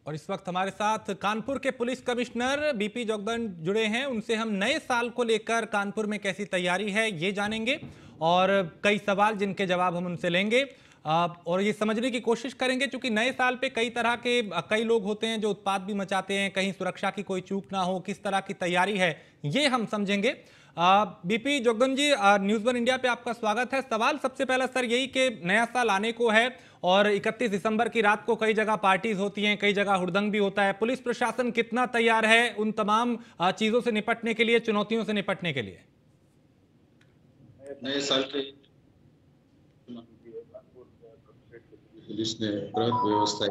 और इस वक्त हमारे साथ कानपुर के पुलिस कमिश्नर बीपी जोगदंड जुड़े हैं। उनसे हम नए साल को लेकर कानपुर में कैसी तैयारी है ये जानेंगे और कई सवाल जिनके जवाब हम उनसे लेंगे और ये समझने की कोशिश करेंगे, क्योंकि नए साल पे कई तरह के कई लोग होते हैं जो उत्पात भी मचाते हैं, कहीं सुरक्षा की कोई चूक ना हो, किस तरह की तैयारी है ये हम समझेंगे। BP Jogdand ji, news one India पे आपका स्वागत है। सवाल सबसे पहला सर यही कि नया साल आने को है और 31 दिसंबर की रात को कई जगह पार्टीज होती हैं, कई जगह हुड़दंग भी होता है। पुलिस प्रशासन कितना तैयार है उन तमाम चीजों से निपटने के लिए, चुनौतियों से निपटने के लिए? नए साल के पुलिस ने बृहद व्यवस्था,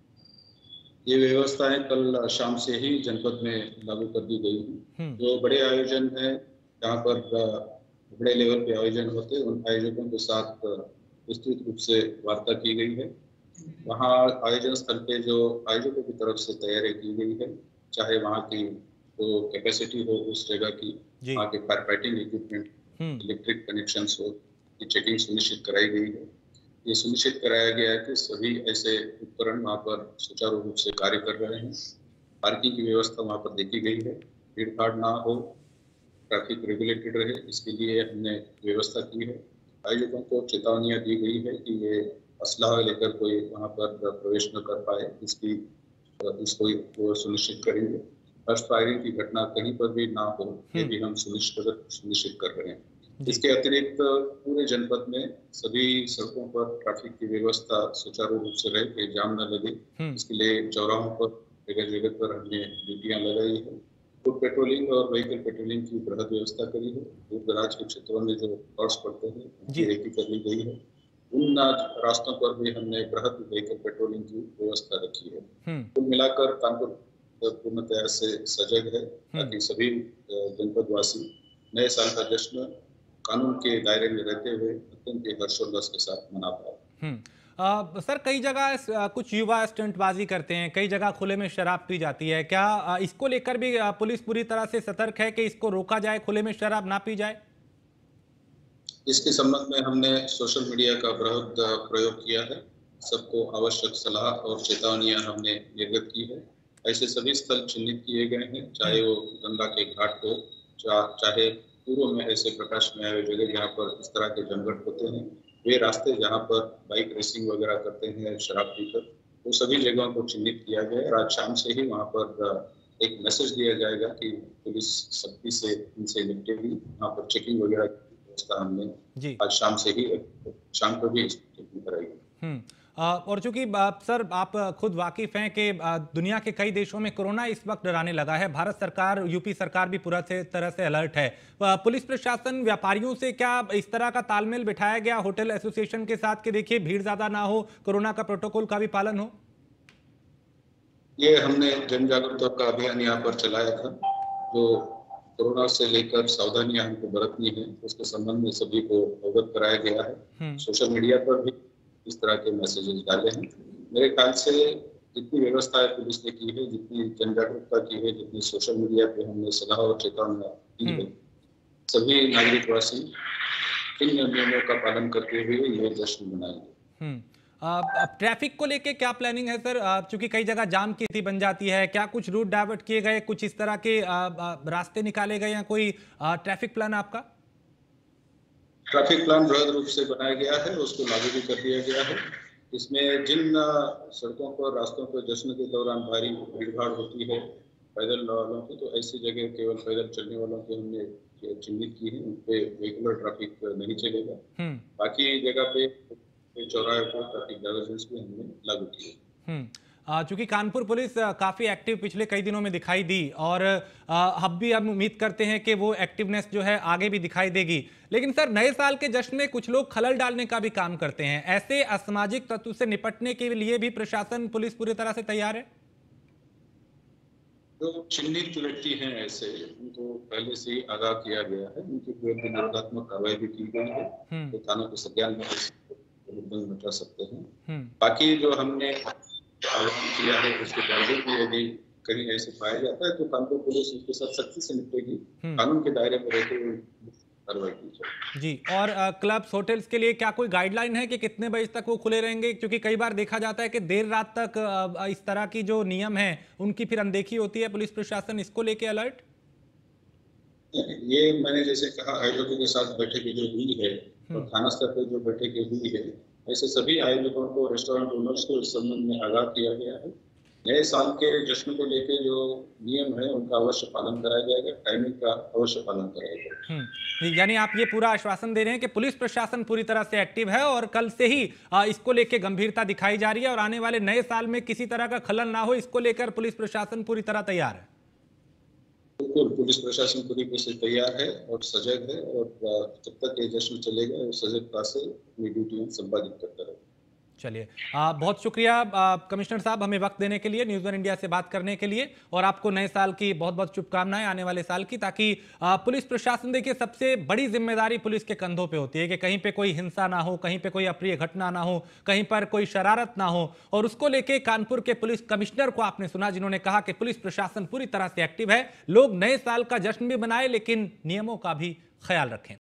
ये व्यवस्थाएं कल शाम से ही जनपद में लागू कर दी गई हैं। जो बड़े आयोजन हैं, जहाँ पर बड़े लेवल पे आयोजन होते हैं, उन आयोजकों के साथ विस्तृत रूप से वार्ता की गई है। वहाँ आयोजन स्थल पे जो आयोजकों की तरफ से तैयारी की गई है, चाहे वहाँ की जो कैपेसिटी हो उस जगह की, वहाँ के fire fighting equipment, electric connections हो, की चेकिंग सुनिश्चित कराई गई है। ये सुनिश्चित कराया गया है कि सभी ऐसे उपकरण वहाँ पर सुचारू रूप से कार्य कर रहे हैं। पार्किंग की व्यवस्था वहाँ पर देखी गई है, भीड़ भाड़ ना हो, ट्रैफिक रेगुलेटेड रहे, इसके लिए हमने व्यवस्था की है। आयोजकों को चेतावनियां दी गई है कि ये असलाह लेकर कोई वहाँ पर प्रवेश न कर पाए, इसको वो सुनिश्चित करेंगे। फर्स्ट फायरिंग की घटना कहीं पर भी ना हो, ये भी हम सुनिश्चित कर रहे हैं। इसके अतिरिक्त पूरे जनपद में सभी सड़कों पर ट्रैफिक की व्यवस्था सुचारू रूप से रहे, कोई जाम न लगे, इसके लिए चौराहों पर जगह जगह पर हमने ड्यूटियां लगाई है। फुट पेट्रोलिंग और व्हीकल पेट्रोलिंग की बृहद व्यवस्था करी है। दूर दराज के क्षेत्रों में जो हॉट्स पड़ते हैं उनकी रेकी कर ली गई है। उन रास्तों पर भी हमने बृहद व्हीकल पेट्रोलिंग की व्यवस्था रखी है। कुल मिलाकर कानपुर पूर्णतया से सजग है, ताकि सभी जनपदवासी नए साल का जश्न कानून के दायरे में रहते हुए अत्यंत हर्षोल्लास के साथ मना पाए। सर, कई जगह कुछ युवा स्टंटबाजी करते हैं, कई जगह खुले में शराब पी जाती है। क्या इसको लेकर भी पुलिस पूरी तरह से सतर्क है कि इसको रोका जाए, खुले में शराब ना पी जाए? इसके संबंध में हमने सोशल मीडिया का बृहद प्रयोग किया है। सबको आवश्यक सलाह और चेतावनियां हमने निर्गत की है। ऐसे सभी स्थल चिन्हित किए गए हैं, चाहे वो गंगा के घाट हो, चाहे पूर्व में ऐसे प्रकाश में आए जगह जहाँ पर इस तरह के जमघट होते हैं, वे रास्ते जहाँ पर बाइक रेसिंग वगैरह करते हैं शराब पीकर, वो सभी जगहों को चिन्हित किया गया है। आज शाम से ही वहाँ पर एक मैसेज दिया जाएगा कि पुलिस सख्ती से इनसे निपटेगी। वहाँ पर चेकिंग वगैरह की व्यवस्था हमने आज शाम को भी चेकिंग कराई। और चूंकि सर आप खुद वाकिफ हैं कि दुनिया के कई देशों में कोरोना इस वक्त डराने लगा है, भारत सरकार, यूपी सरकार भी पूरा तरह से अलर्ट है। पुलिस प्रशासन व्यापारियों से क्या इस तरह का तालमेल बिठाया गया होटल एसोसिएशन के साथ कि देखिए भीड़ ज्यादा ना हो, कोरोना का प्रोटोकॉल का भी पालन हो? ये हमने जन जागरूकता का अभियान यहाँ पर चलाया था। जो कोरोना से लेकर सावधानियां हमको बरतनी है, उसके संबंध में सभी को अवगत कराया गया है। सोशल मीडिया पर भी इस तरह के मैसेजेस डाले हैं। मेरे ख्याल से जितनी व्यवस्थाएं पुलिस ने की है, जितनी जन जागरूकता की है, जितनी सोशल मीडिया पे हमने सलाह और चेतावनी दी है, सभी नागरिकवासी इन नियमों का पालन करते हुए ये जश्न मनाएंगे। अब ट्रैफिक को लेके क्या प्लानिंग है सर? चूंकि कई जगह जाम की स्थिति बन जाती है, क्या कुछ रूट डाइवर्ट किए गए, कुछ इस तरह के रास्ते निकाले गए, या कोई ट्रैफिक प्लान आपका? ट्रैफिक प्लान बृहद रूप से बनाया गया है, उसको लागू भी कर दिया गया है। इसमें जिन सड़कों पर, रास्तों पर जश्न के दौरान भारी भीड़भाड़ होती है पैदल वालों की, तो ऐसी जगह केवल पैदल चलने वालों की हमने चिन्हित की है, उन पे वेहिकुलर ट्रैफिक नहीं चलेगा। बाकी जगह पे चौराहे पर ट्रैफिक डाइवर्जन भी हमने लागू किए। चूंकि कानपुर पुलिस काफी एक्टिव पिछले कई दिनों में दिखाई दी और हम भी उम्मीद करते हैं कि वो एक्टिवनेस जो है आगे भी दिखाई देगी, लेकिन सर नए साल के जश्न में कुछ लोग खलल डालने का भी काम करते हैं। ऐसे असामाजिक तत्व से निपटने के लिए भी प्रशासन, पुलिस पूरी तरह से तैयार है? जो चिन्हित व्यक्ति हैं ऐसे, उनको पहले से ही आगाह किया गया है, उनके विरुद्ध निरोधात्मक कार्रवाई भी की गई है, तो थानों के संज्ञान में बचा सकते हैं। बाकी जो हमने आवेदन किया है उसके बावजूद भी यदि कहीं ऐसे पाया जाता है तो कानपुर पुलिस उसके साथ सख्ती से निपटेगी, कानून के दायरे में रहते हुए कार्रवाई की जाए। जी। और क्लब्स होटल्स के लिए क्या कोई गाइडलाइन है कि कितने बजे तक वो खुले रहेंगे? क्योंकि कई बार देखा जाता है कि देर रात तक इस तरह की जो नियम है उनकी फिर अनदेखी होती है। पुलिस प्रशासन इसको लेके अलर्ट? ये मैंने जैसे कहा, आयोजकों के साथ बैठकें जो हुई है और हम्म। थाना स्तर पर जो बैठकें हुई है, ऐसे सभी आयोजकों को, रेस्टोरेंट ओनर्स को इस संबंध में आगाह किया गया है। नए साल के जश्न को लेकर जो नियम है उनका अवश्य पालन कराया जाएगा, टाइमिंग का अवश्य पालन कराया जाएगा। यानी आप ये पूरा आश्वासन दे रहे हैं कि पुलिस प्रशासन पूरी तरह से एक्टिव है और कल से ही इसको लेके गंभीरता दिखाई जा रही है और आने वाले नए साल में किसी तरह का खलल ना हो, इसको लेकर पुलिस प्रशासन पूरी तरह तैयार है। बिल्कुल, पुलिस प्रशासन पूरी तरह से तैयार है और सजग है, और जब तक ये जश्न चलेगा वो सजगता से अपनी ड्यूटियां संपादित करता रहेगा। चलिए, बहुत शुक्रिया कमिश्नर साहब, हमें वक्त देने के लिए, न्यूज़ वन इंडिया से बात करने के लिए, और आपको नए साल की बहुत बहुत शुभकामनाएं आने वाले साल की। ताकि पुलिस प्रशासन, देखिए सबसे बड़ी जिम्मेदारी पुलिस के कंधों पे होती है कि कहीं पे कोई हिंसा ना हो, कहीं पे कोई अप्रिय घटना ना हो, कहीं पर कोई शरारत ना हो। और उसको लेके कानपुर के पुलिस कमिश्नर को आपने सुना, जिन्होंने कहा कि पुलिस प्रशासन पूरी तरह से एक्टिव है। लोग नए साल का जश्न भी मनाए लेकिन नियमों का भी ख्याल रखें।